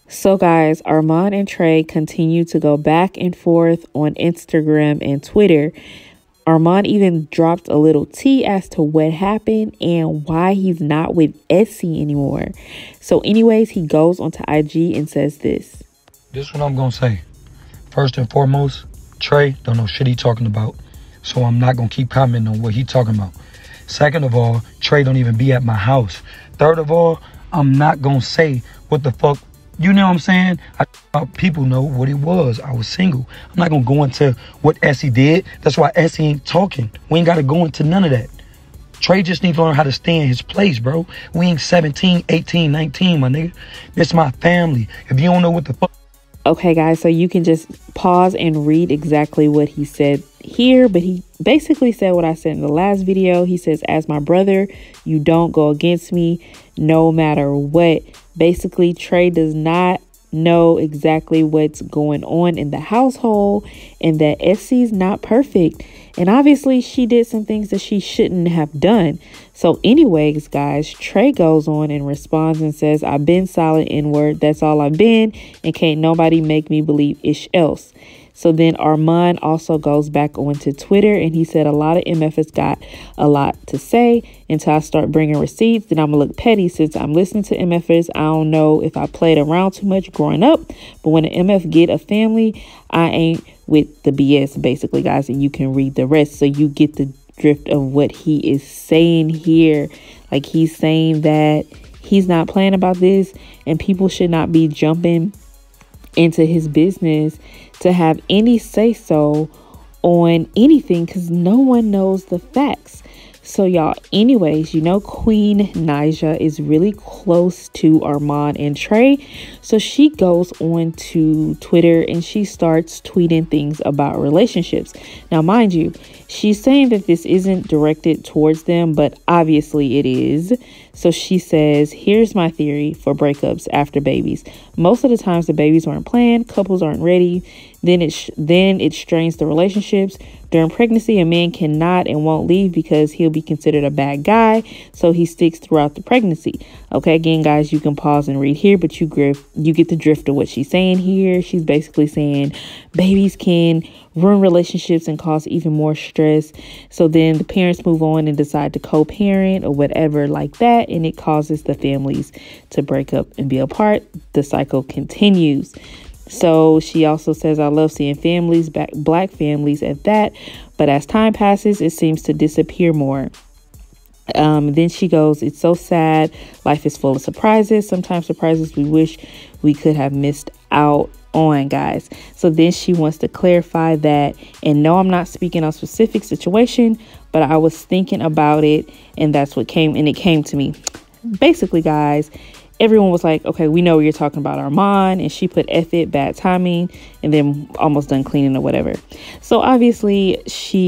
So guys, Armand and Trey continue to go back and forth on Instagram and Twitter. Armand even dropped a little tea as to what happened and why he's not with Essie anymore. So anyways, he goes onto IG and says this. This is what I'm going to say. First and foremost, Trey don't know shit he talking about. So I'm not going to keep commenting on what he talking about. Second of all, Trey don't even be at my house. Third of all, I'm not going to say what the fuck. You know what I'm saying? People know what it was. I was single. I'm not going to go into what Essie did. That's why Essie ain't talking. We ain't got to go into none of that. Trey just needs to learn how to stay in his place, bro. We ain't 17, 18, 19, my nigga. This my family. If you don't know what the fuck. Okay, guys, so you can just pause and read exactly what he said here. But he basically said what I said in the last video. He says, as my brother, you don't go against me no matter what. Basically, Trey does not know exactly what's going on in the household and that Essie's not perfect. And obviously, she did some things that she shouldn't have done. So anyways, guys, Trey goes on and responds and says, I've been solid N-word. That's all I've been. And can't nobody make me believe ish else. So then Armand also goes back onto Twitter and he said a lot of MFers got a lot to say until I start bringing receipts. Then I'm going to look petty since I'm listening to MFers. I don't know if I played around too much growing up, but when an MF get a family, I ain't with the BS basically, guys. And you can read the rest so you get the drift of what he is saying here. Like he's saying that he's not playing about this and people should not be jumping into his business to have any say so on anything because no one knows the facts. So y'all, anyways, you know, Queen Naija is really close to Armand and Trey. So she goes on to Twitter and she starts tweeting things about relationships. Now, mind you, she's saying that this isn't directed towards them, but obviously it is. So she says, here's my theory for breakups after babies. Most of the times the babies aren't planned, couples aren't ready. Then it strains the relationships. During pregnancy, a man cannot and won't leave because he'll be considered a bad guy. So he sticks throughout the pregnancy. Okay, again, guys, you can pause and read here, but you get the drift of what she's saying here. She's basically saying babies can ruin relationships and cause even more stress. So then the parents move on and decide to co-parent or whatever like that. And it causes the families to break up and be apart. The cycle continues. So she also says, I love seeing families, black families at that. But as time passes, it seems to disappear more. Then she goes, it's so sad. Life is full of surprises. Sometimes surprises we wish we could have missed out on, guys. So then she wants to clarify that. And no, I'm not speaking on specific situation, but I was thinking about it. And that's what came to me. Basically, guys, everyone was like, okay, we know you're talking about Armand, and she put F it, bad timing, and then almost done cleaning or whatever. So obviously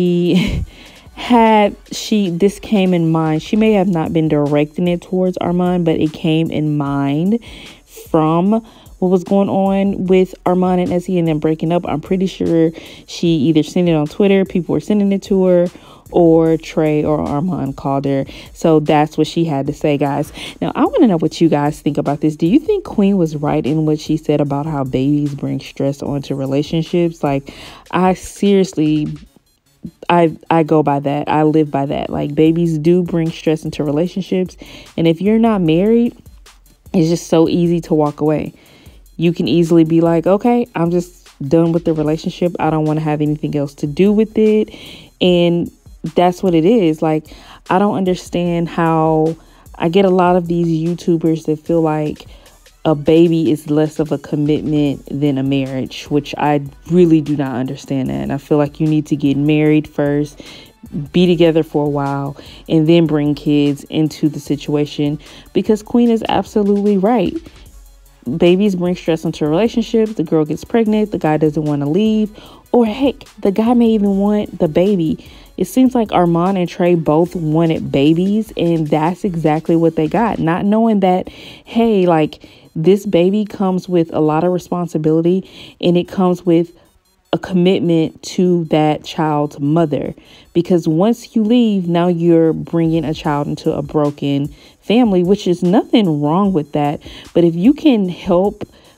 this came in mind. She may have not been directing it towards Armand, but it came in mind from what was going on with Armand and Essie and then breaking up. I'm pretty sure she either sent it on Twitter, people were sending it to her, or Trey or Armand called her. So that's what she had to say, guys. Now, I want to know what you guys think about this. Do you think Queen was right in what she said about how babies bring stress onto relationships? Like, I seriously, I go by that. I live by that. Like, babies do bring stress into relationships. And if you're not married, it's just so easy to walk away. You can easily be like, okay, I'm just done with the relationship. I don't want to have anything else to do with it. And that's what it is. Like, I don't understand how I get a lot of these YouTubers that feel like a baby is less of a commitment than a marriage, which I really do not understand that. And I feel like you need to get married first, be together for a while, and then bring kids into the situation, because Queen is absolutely right. Babies bring stress into relationships. The girl gets pregnant. The guy doesn't want to leave. Or heck, the guy may even want the baby. It seems like Armand and Trey both wanted babies, and that's exactly what they got. Not knowing that, hey, like, this baby comes with a lot of responsibility, and it comes with a commitment to that child's mother. Because once you leave, now you're bringing a child into a broken family, which is nothing wrong with that. But if you can help,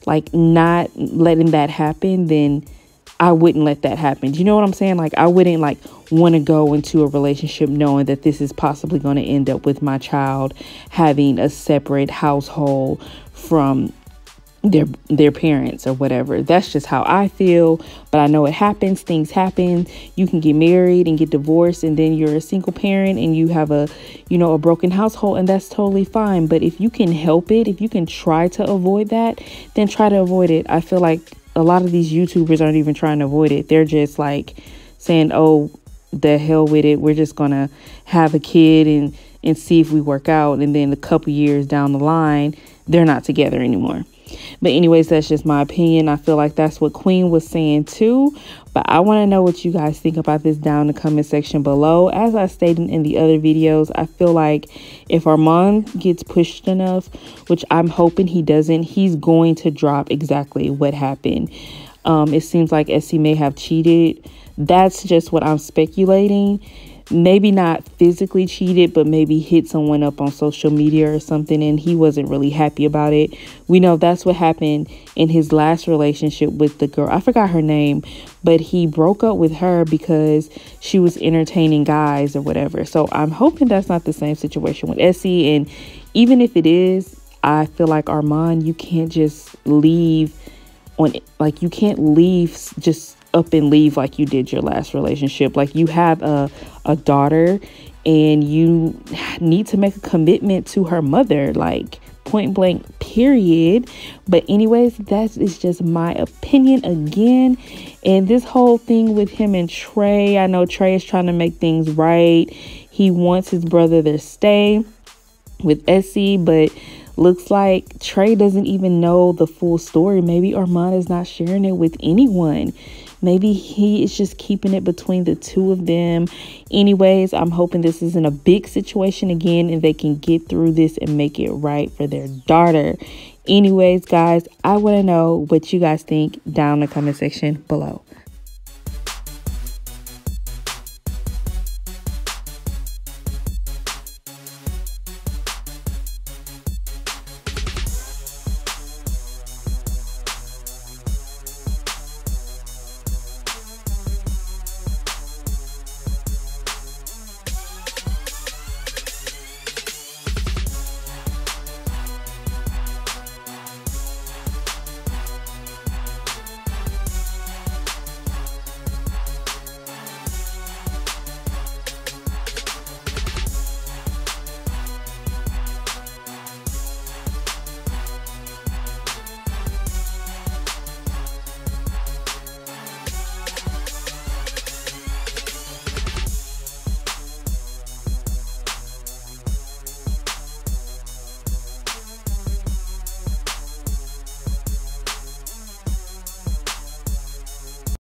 like not letting that happen, then I wouldn't let that happen. Do you know what I'm saying? Like, I wouldn't like want to go into a relationship knowing that this is possibly going to end up with my child having a separate household from their parents or whatever. That's just how I feel. But I know it happens. Things happen. You can get married and get divorced, and then you're a single parent and you have a broken household, and that's totally fine. But if you can help it, if you can try to avoid that, then try to avoid it. I feel like a lot of these YouTubers aren't even trying to avoid it. They're just like saying, oh, the hell with it. We're just going to have a kid and see if we work out. And then a couple years down the line, they're not together anymore. But anyways, that's just my opinion. I feel like that's what Queen was saying too. But I want to know what you guys think about this down in the comment section below. As I stated in the other videos, I feel like if Armand gets pushed enough, which I'm hoping he doesn't, he's going to drop exactly what happened. It seems like Essie may have cheated. That's just what I'm speculating. Maybe not physically cheated, but maybe hit someone up on social media or something, and he wasn't really happy about it. We know that's what happened in his last relationship with the girl. I forgot her name, but he broke up with her because she was entertaining guys or whatever. So I'm hoping that's not the same situation with Essie. And even if it is, I feel like Armand, you can't just leave you can't leave just up and leave like you did your last relationship. Like, you have a daughter and you need to make a commitment to her mother, like point blank, period. But anyways, that is just my opinion again. And this whole thing with him and Trey, I know Trey is trying to make things right. He wants his brother to stay with Essie, but looks like Trey doesn't even know the full story. Maybe Armand is not sharing it with anyone. Maybe he is just keeping it between the two of them. Anyways, I'm hoping this isn't a big situation again and they can get through this and make it right for their daughter. Anyways, guys, I want to know what you guys think down in the comment section below.